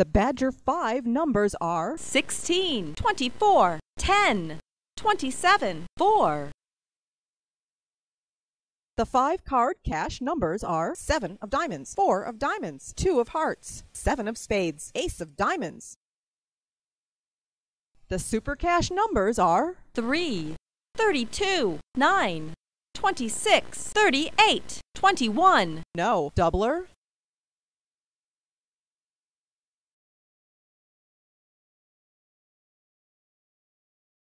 The Badger 5 numbers are 16, 24, 10, 27, 4. The 5-card cash numbers are 7 of diamonds, 4 of diamonds, 2 of hearts, 7 of spades, ace of diamonds. The SuperCash numbers are 3, 32, 9, 26, 38, 21. no, doubler